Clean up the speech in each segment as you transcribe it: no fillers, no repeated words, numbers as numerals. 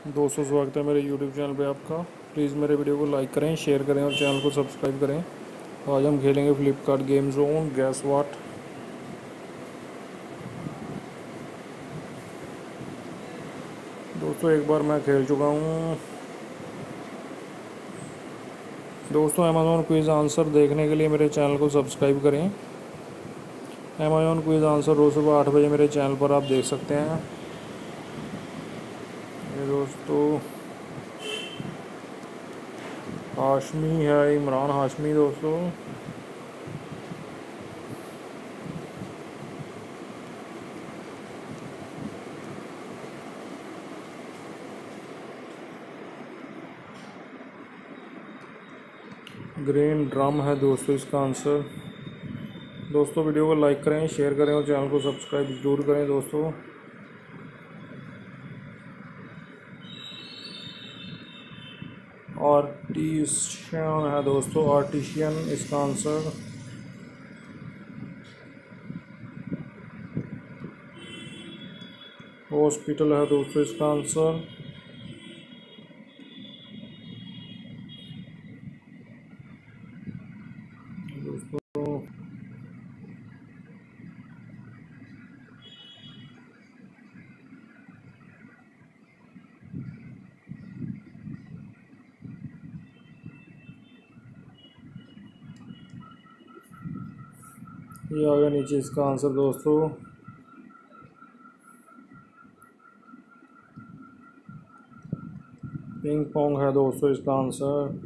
दोस्तों स्वागत है मेरे YouTube चैनल पे आपका। प्लीज़ मेरे वीडियो को लाइक करें, शेयर करें और चैनल को सब्सक्राइब करें। आज हम खेलेंगे Flipkart game zone guess what. दोस्तों एक बार मैं खेल चुका हूँ। दोस्तों अमेज़ॉन क्विज़ आंसर देखने के लिए मेरे चैनल को सब्सक्राइब करें। अमेज़ॉन क्विज़ आंसर रोज़ सुबह 8 बजे मेरे चैनल पर आप देख सकते हैं। ये दोस्तों हाशमी है, इमरान हाशमी। दोस्तों ग्रीन ड्रम है दोस्तों इसका आंसर। दोस्तों वीडियो को लाइक करें, शेयर करें और चैनल को सब्सक्राइब जरूर करें। दोस्तों आर्टिशियन है दोस्तों, आर्टिशियन इसका आंसर। हॉस्पिटल है दोस्तों इसका आंसर। दोस्तों ये आ गया नीचे इसका आंसर। दोस्तों पिंग पोंग है दोस्तों इसका आंसर।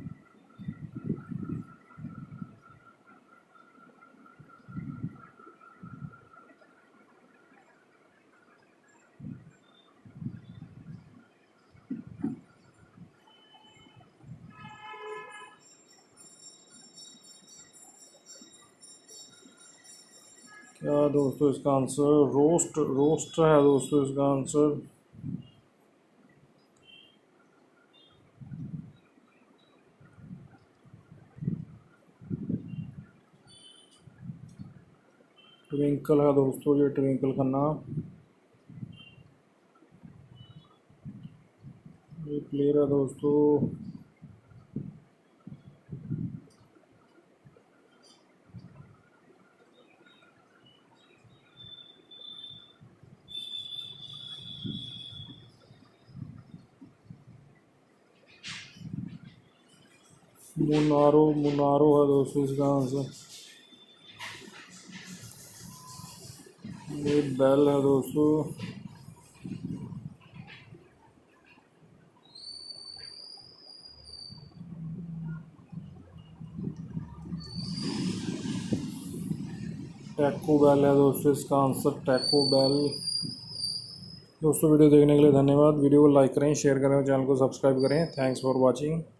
क्या दोस्तों इसका आंसर रोस्ट है दोस्तों इसका आंसर। ट्विंकल है दोस्तों, ये ट्विंकल का नाम। ये प्लेयर है दोस्तों मुनारो है दोस्तों इसका आंसर। ये बेल है दोस्तों। टैको बेल है दोस्तों इसका आंसर, टैको बेल। दोस्तों वीडियो देखने के लिए धन्यवाद। वीडियो को लाइक करें, शेयर करें और चैनल को सब्सक्राइब करें। Thanks for watching.